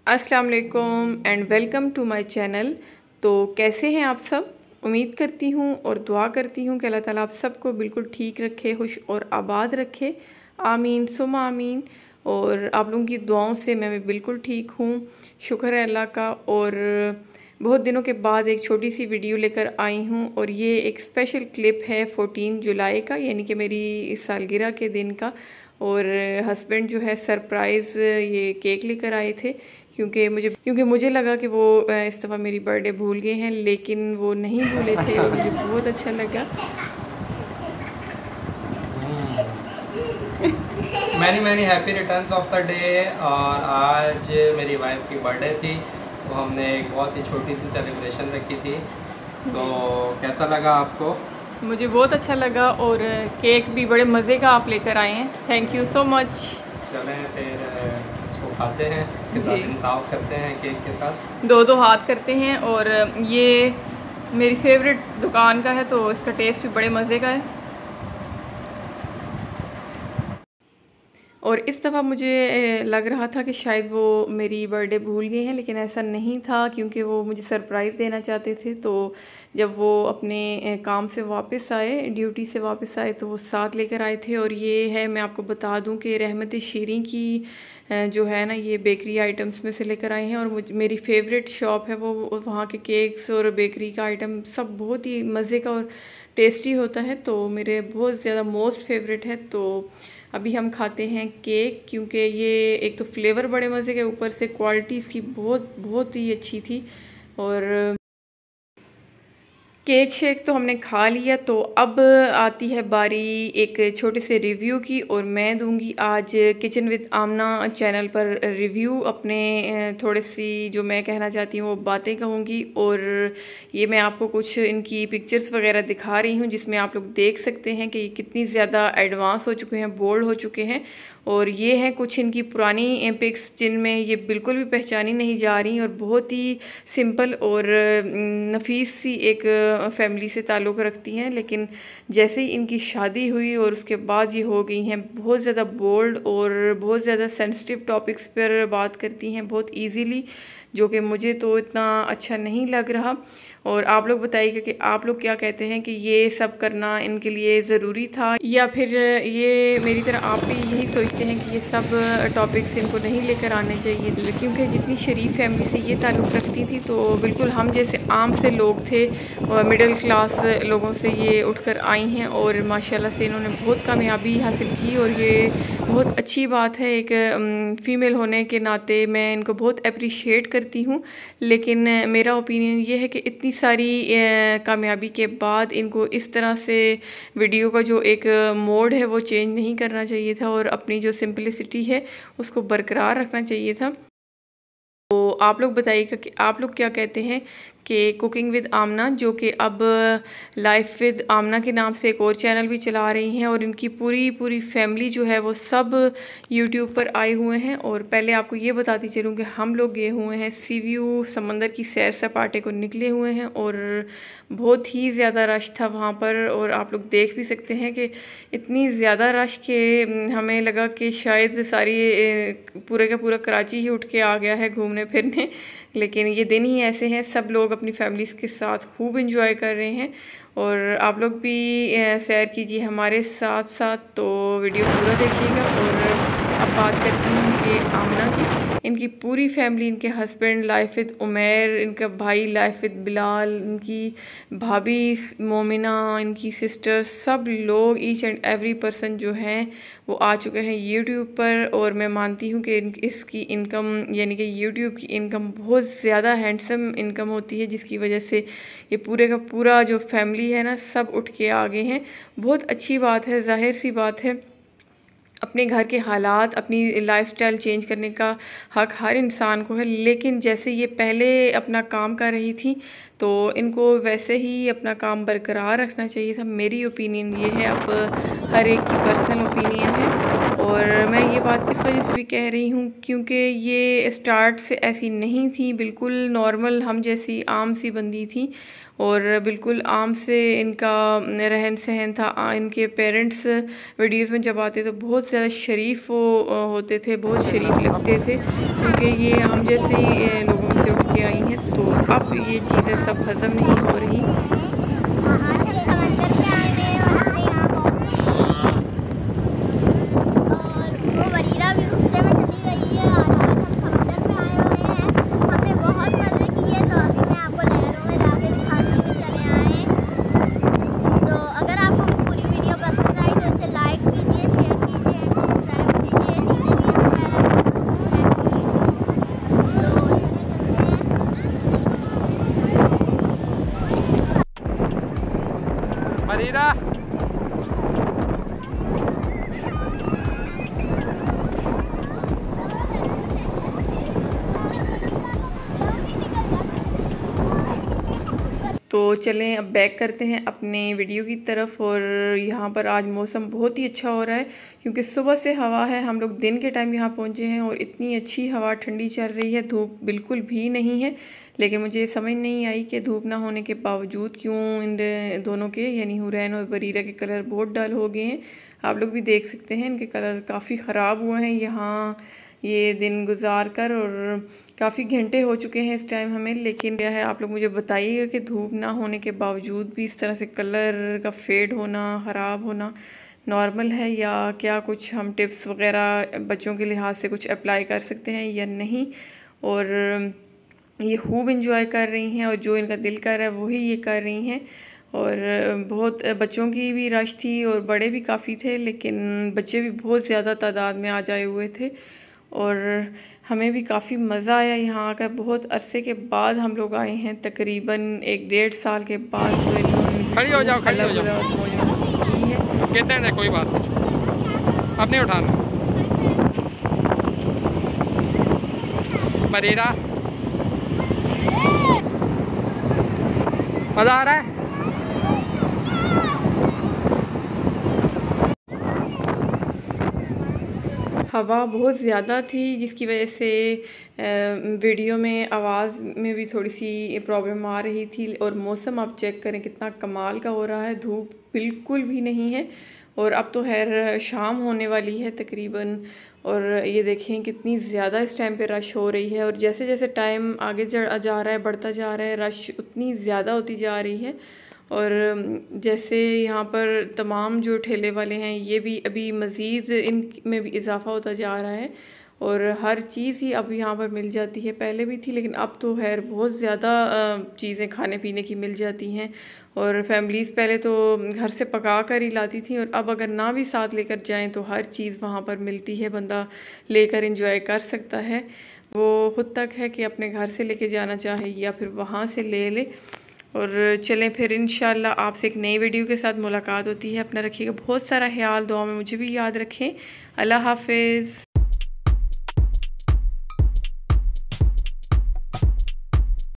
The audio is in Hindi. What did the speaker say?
अस्सलाम वालेकुम and welcome to my channel. तो कैसे हैं आप सब? उम्मीद करती हूँ और दुआ करती हूँ कि अल्लाह ताला आप सबको बिल्कुल ठीक रखे, खुश और आबाद रखे। आमीन सुमा आमीन। और आप लोगों की दुआओं से मैं भी बिल्कुल ठीक हूँ, शुक्र है अल्लाह का। और बहुत दिनों के बाद एक छोटी सी वीडियो लेकर आई हूँ और ये एक स्पेशल क्लिप है 14 जुलाई का, यानी कि मेरी सालगिरह के दिन का। और हस्बैंड जो है सरप्राइज़ ये केक लेकर आए थे, क्योंकि मुझे लगा कि वो इस दफ़ा मेरी बर्थडे भूल गए हैं, लेकिन वो नहीं भूले थे और मुझे बहुत अच्छा लगा। Many many happy returns of the day. और आज मेरी वाइफ की बर्थडे थी, तो हमने एक बहुत ही छोटी सी सेलिब्रेशन रखी थी। तो कैसा लगा आपको? मुझे बहुत अच्छा लगा और केक भी बड़े मज़े का आप लेकर आए हैं, थैंक यू सो मच। चलें फिर इसको खाते हैं, इसके साथ इंसाफ करते हैं केक के साथ। दो हाथ करते हैं। और ये मेरी फेवरेट दुकान का है तो इसका टेस्ट भी बड़े मज़े का है। और इस दफ़ा मुझे लग रहा था कि शायद वो मेरी बर्थडे भूल गए हैं, लेकिन ऐसा नहीं था, क्योंकि वो मुझे सरप्राइज़ देना चाहते थे। तो जब वो अपने काम से वापस आए, ड्यूटी से वापस आए, तो वो साथ लेकर आए थे। और ये है, मैं आपको बता दूं कि रहमत शीरीं की जो है ना, ये बेकरी आइटम्स में से लेकर आए हैं। और मेरी फेवरेट शॉप है वो, वहाँ के केक्स और बेकरी का आइटम सब बहुत ही मज़े का और टेस्टी होता है, तो मेरे बहुत ज़्यादा मोस्ट फेवरेट है। तो अभी हम खाते हैं केक, क्योंकि ये एक तो फ्लेवर बड़े मज़े के, ऊपर से क्वालिटी इसकी बहुत बहुत ही अच्छी थी। और केक शेक तो हमने खा लिया, तो अब आती है बारी एक छोटे से रिव्यू की। और मैं दूंगी आज किचन विद आमना चैनल पर रिव्यू, अपने थोड़ी सी जो मैं कहना चाहती हूँ वो बातें कहूँगी। और ये मैं आपको कुछ इनकी पिक्चर्स वगैरह दिखा रही हूँ, जिसमें आप लोग देख सकते हैं कि ये कितनी ज़्यादा एडवांस हो चुके हैं, बोल्ड हो चुके हैं। और ये हैं कुछ इनकी पुरानी पिक्स, जिनमें ये बिल्कुल भी पहचानी नहीं जा रही, और बहुत ही सिंपल और नफीस सी एक फैमिली से ताल्लुक़ रखती हैं। लेकिन जैसे ही इनकी शादी हुई और उसके बाद ये हो गई हैं बहुत ज़्यादा बोल्ड और बहुत ज़्यादा सेंसिटिव टॉपिक्स पर बात करती हैं बहुत इजीली, जो कि मुझे तो इतना अच्छा नहीं लग रहा। और आप लोग बताइएगा कि आप लोग क्या कहते हैं कि ये सब करना इनके लिए ज़रूरी था, या फिर ये मेरी तरह आप भी यही सोचते हैं कि ये सब टॉपिक्स इनको नहीं लेकर आने चाहिए। क्योंकि जितनी शरीफ फैमिली से ये ताल्लुक़ रखती थी, तो बिल्कुल हम जैसे आम से लोग थे, मिडिल क्लास लोगों से ये उठकर आई हैं और माशाल्लाह से इन्होंने बहुत कामयाबी हासिल की। और ये बहुत अच्छी बात है, एक फ़ीमेल होने के नाते मैं इनको बहुत अप्रिशिएट करती हूँ। लेकिन मेरा ओपिनियन ये है कि इतनी सारी कामयाबी के बाद इनको इस तरह से वीडियो का जो एक मोड है वो चेंज नहीं करना चाहिए था, और अपनी जो सिंपलिसिटी है उसको बरकरार रखना चाहिए था। तो आप लोग बताइएगा कि आप लोग क्या कहते हैं कि कुकिंग विद आमना, जो कि अब लाइफ विद आमना के नाम से एक और चैनल भी चला रही हैं, और इनकी पूरी फैमिली जो है वो सब यूट्यूब पर आए हुए हैं। और पहले आपको ये बताती चलूँ कि हम लोग गए हुए हैं सी व्यू समंदर की सैर सपाटे को निकले हुए हैं, और बहुत ही ज़्यादा रश था वहाँ पर। और आप लोग देख भी सकते हैं कि इतनी ज़्यादा रश के हमें लगा कि शायद सारी पूरे का पूरा कराची ही उठ के आ गया है घूमने फिरने। लेकिन ये दिन ही ऐसे हैं, सब लोग अपनी फैमिलीज़ के साथ खूब इंजॉय कर रहे हैं। और आप लोग भी सैर कीजिए हमारे साथ साथ, तो वीडियो पूरा देखिएगा। और अब बात करती हूँ कि आमना की, इनकी पूरी फैमिली, इनके हस्बैंड लाइफ विद उमैर, इनका भाई लाइफ विद बिलाल, इनकी भाभी मोमिना, इनकी सिस्टर, सब लोग ईच एंड एवरी पर्सन जो हैं वो आ चुके हैं यूट्यूब पर। और मैं मानती हूँ कि इसकी इनकम, यानी कि यूट्यूब की इनकम बहुत ज़्यादा हैंडसम इनकम होती है, जिसकी वजह से ये पूरे का पूरा जो फैमिली है ना सब उठ के आ गए हैं। बहुत अच्छी बात है, जाहिर सी बात है, अपने घर के हालात, अपनी लाइफस्टाइल चेंज करने का हक हर इंसान को है। लेकिन जैसे ये पहले अपना काम कर रही थी, तो इनको वैसे ही अपना काम बरकरार रखना चाहिए था। मेरी ओपिनियन ये है, अब हर एक की पर्सनल ओपिनियन है। और मैं ये बात इस वजह से भी कह रही हूँ क्योंकि ये स्टार्ट से ऐसी नहीं थी, बिल्कुल नॉर्मल हम जैसी आम सी बंदी थी, और बिल्कुल आम से इनका रहन सहन था। इनके पेरेंट्स वीडियोस में जब आते तो बहुत ज़्यादा शरीफ वो होते थे, बहुत शरीफ लगते थे, क्योंकि क्योंकि ये हम जैसे ही लोगों में से उठ के आई हैं, तो अब ये चीज़ें सब हज़म नहीं हो रही। बरीरा तो चलें अब बैक करते हैं अपने वीडियो की तरफ। और यहाँ पर आज मौसम बहुत ही अच्छा हो रहा है क्योंकि सुबह से हवा है। हम लोग दिन के टाइम यहाँ पहुँचे हैं और इतनी अच्छी हवा ठंडी चल रही है, धूप बिल्कुल भी नहीं है। लेकिन मुझे समझ नहीं आई कि धूप ना होने के बावजूद क्यों इन दोनों के यानी हुरैन और बरीरा के कलर बहुत डल हो गए हैं। आप लोग भी देख सकते हैं इनके कलर काफ़ी ख़राब हुए हैं यहाँ ये दिन गुजार कर, और काफ़ी घंटे हो चुके हैं इस टाइम हमें। लेकिन क्या है, आप लोग मुझे बताइएगा कि धूप ना होने के बावजूद भी इस तरह से कलर का फेड होना, ख़राब होना नॉर्मल है या क्या कुछ हम टिप्स वगैरह बच्चों के लिहाज से कुछ अप्लाई कर सकते हैं या नहीं। और ये खूब इंजॉय कर रही हैं और जो इनका दिल कर रहा है वही ये कर रही हैं। और बहुत बच्चों की भी रश थी और बड़े भी काफ़ी थे, लेकिन बच्चे भी बहुत ज़्यादा तादाद में आ जाए हुए थे। और हमें भी काफ़ी मज़ा आया यहाँ आकर। बहुत अरसे के बाद हम लोग आए हैं, तकरीबन 1-1.5 साल के बाद। तो इन्होंने खड़ी हो जाओ, खड़ी हो जाओ। मौज मस्ती की है। कहते हैं कोई बात नहीं, अब नहीं उठाना। बरीरा मज़ा आ रहा है। हवा बहुत ज़्यादा थी जिसकी वजह से वीडियो में आवाज़ में भी थोड़ी सी प्रॉब्लम आ रही थी। और मौसम आप चेक करें कितना कमाल का हो रहा है, धूप बिल्कुल भी नहीं है। और अब तो खैर शाम होने वाली है तकरीबन। और ये देखें कितनी ज़्यादा इस टाइम पे रश हो रही है। और जैसे जैसे टाइम आगे जा रहा है, बढ़ता जा रहा है, रश उतनी ज़्यादा होती जा रही है। और जैसे यहाँ पर तमाम जो ठेले वाले हैं ये भी अभी मज़ीद इन में भी इजाफ़ा होता जा रहा है। और हर चीज़ ही अब यहाँ पर मिल जाती है, पहले भी थी लेकिन अब तो खैर बहुत ज़्यादा चीज़ें खाने पीने की मिल जाती हैं। और फैमिलीज़ पहले तो घर से पका कर ही लाती थी, और अब अगर ना भी साथ लेकर जाएं तो हर चीज़ वहाँ पर मिलती है, बंदा लेकर इंजॉय कर सकता है। वो ख़ुद तक है कि अपने घर से लेके जाना चाहे या फिर वहाँ से ले ले। और चलें फिर इंशाल्लाह आपसे एक नई वीडियो के साथ मुलाकात होती है। अपना रखिएगा बहुत सारा ख्याल, दुआ में मुझे भी याद रखें। अल्लाह हाफ़िज़।